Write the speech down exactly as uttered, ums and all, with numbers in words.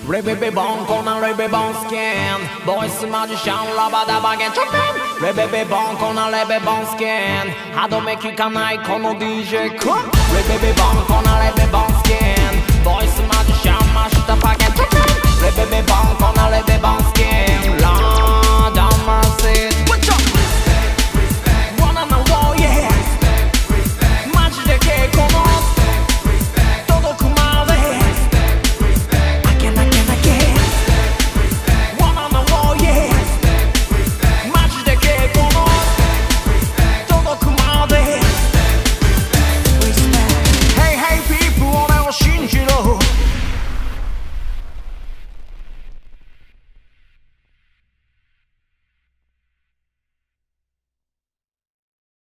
レベベボンこんなレベボンスキンボイスマジシャンラバダバゲンチョッピンレベベボンこんなレベボンスキン歯止め効かないこの ディージェー クンレベベボンこんなレベボンスキンボイスマジシャンマシタパゲンチョッピンレベベボンこんなレベボンスキンラン